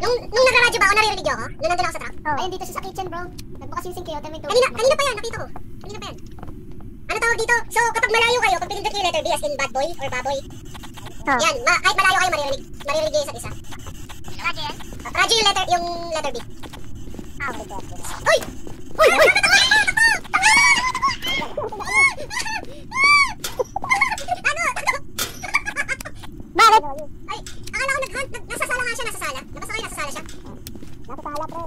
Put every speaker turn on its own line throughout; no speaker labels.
Nung nagra-radyo ba ako, naririnig niyo ako? Nung nandun ako sa truck?
Ayun, dito siya sa kitchen, bro. Nagbukas yung sink kayo, tayo may tubig.
Kanina pa yan, nakita ko. Kanina pa yan. Ano tawag dito? So, kapag malayo kayo, pag pinindot yung letter B as in bad boy or baboy, yan, kahit malayo kayo, maririnig yung isa't isa.
Radyo yan?
Radyo yung letter B.
Wait.
Uy! Uy! Uy!
Bakit?
Ay, akala ko nasa sala nga siya, nasa sala. Nabasa kayo, nasa sala siya.
Nasa sala, pre.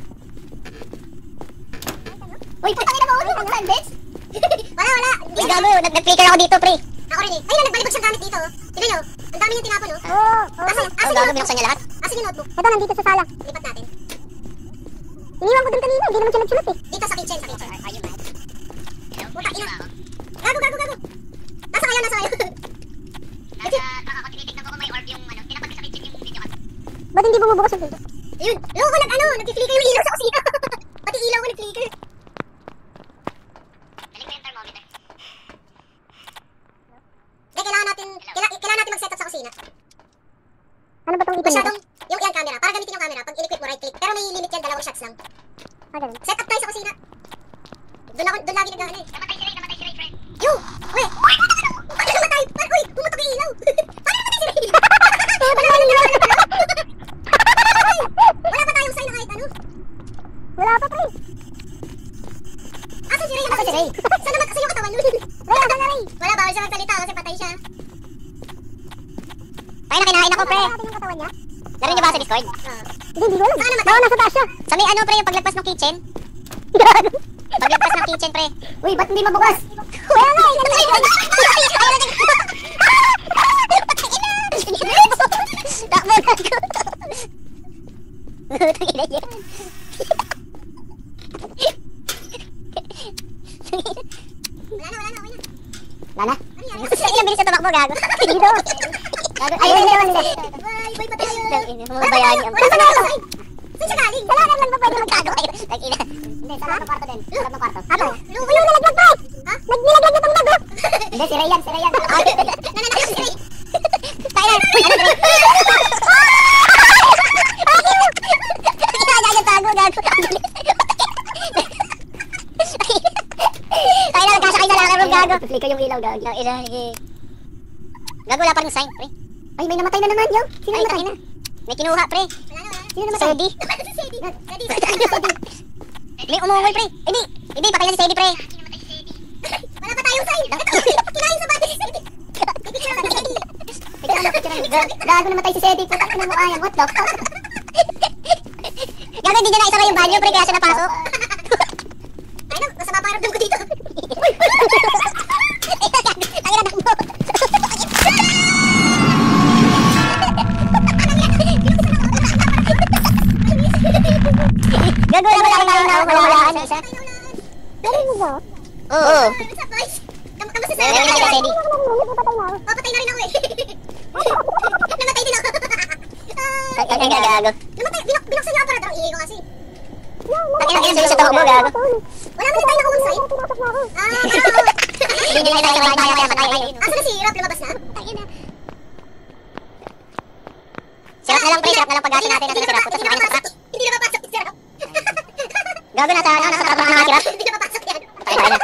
Uy, putang ina mo, ulo ng sandwich?
Wala.
Uy, gago, nag-flicker ako dito, pre.
Ako rin eh. Ayun, nagbalibag siyang gamit dito. Tignan nyo, ang dami niyang tinapon, no? Asan
gago,
yung
binuksan niya lahat.
Asan yung notebook?
Ito, nandito sa sala.
Lipat natin.
Iniwan ko dun kanina, hindi naman sunod-sunod eh.
Dito sa kitchen.
Are you mad?
Puta, ina. Gago. Nasa kayo?
Baka ko tinitignan ko kung may orb yung tinapat ko sa kitchen yung video ka.
Ba't hindi bumubukas yung pinto?
Yun. Loko, nag-flicker yung ilaw sa kusina. Pati ilaw ko nag-flicker.
Galing mo yung thermometer.
Kailangan natin mag-set up sa kusina.
Ano ba tong ipon
Masyadong, yung camera. Para gamitin yung camera. Pag in-equip mo, right click. Pero may limit yan, 2 shots lang.
Ganun.
Set up tayo sa kusina. Doon lagi nag-ano eh.
Namatay si Ray, friend.
Yo! Weh! Paano namatay? Uy! Pumutok yung ilaw! Paano namatay si Ray? Wala pa tayong sign na kahit ano.
Wala pa, pre.
Asan si Ray?
Asan si Ray?
Saan naman kasi yung katawan nun?
Ray, asan na, Ray?
Wala, bawal siya magsalita kasi patay siya.
Tayo na kinain ako, pre.
Ano natin yung katawan niya?
Laro niyo ba sa Discord?
Hindi ko alam.
Saan namatay?
Baka nasa taas siya.
Sa may pre, yung paglagpas ng kitchen. Paglagpas ng kitchen, pre.
Uy, ba't hindi mabukas? Kaya nga, ano ba yun?
Takbo na ko. Tangina niya.
Wala na, okay na.
Lala?
Ano yan?
Ilang bilis na tumakbo, gago.
Dito.
Gago.
Ayun, ayun.
Boy pa tayo.
Mga bayani ang
Wala pa tayo. Saan siya galing?
Wala naman ba pwede magtago?
Tangina. Hindi, sa loob ng kwarto din. Sa loob ng kwarto.
Ato. Uy, nalaglag pa!
Ha?
Nilaglag na tong bago!
Hindi, si Ray yan.
Nananakit si Ray.
Tayo na. Ano, Ray? Gago, gago. Tayo na, nagkasakay sa lakar mo, gago.
Flicker yung ilaw, gago.
Gago, wala pa rin sign, pre.
Ay, may namatay na naman, yo. Sino
Ay,
namatay?
tangina. May kinuha, pre.
Wala na.
Sino namatay?
Sedi.
Namatay si Sadie.
May umungol, pre. Hindi, patay na si Sedi, pre.
Wala pa tayong sign. Kinain sa bati si Sadie. Pipicture natin si Sadie.
Gago namatay si Sedi. Putang ina mo, ayan. What the fuck?
Gago, hindi niya naisara yung banyo, pre, kaya siya napasok.
Ay na, masama pa ramdam ko dito.
Tangina, nakbo. Gago, wala sa isa.
Meron mo ba?
Oo.
What's up, guys? Kamusta sa
Meron na si Sedi.
Papatay na rin ako eh. Namatay din ako.
Ang gago.
Namatay, binuksan niyo ako para daw. Iingay ko kasi.
Tangina, sa taho mo, gago.
Wala mo na tayo nakuha sign.
Tinapos na ako.
Hindi na tayo kaya patay.
Asan na si Rap? Lumabas na?
Sirap na lang, pre. Sirap na lang pag-gati natin.
Hindi
Nasa sirap. Tapos nakain sa truck.
Hindi na papasok si Rap.
Gago, nasa truck na mga sirap.
Hindi na papasok yan.
Tayo na.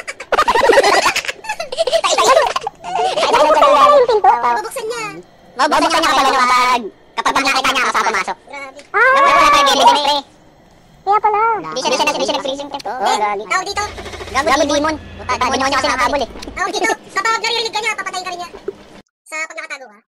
Yung pinto.
Mabuksan niya.
Mabuksan niya kapag nakita niya ako sa pumasok.
Grabe.
Gago, wala tayo bibigyan, pre.
Kaya pala.
Hindi siya nag-freezing, pre. Oo, gago.
Tawag dito.
Gago, demon. Demonyo kasi nakakabol eh.
Tawag dito. Kapag naririnig ka niya, papatayin ka rin niya. Sa pag nakatago ha.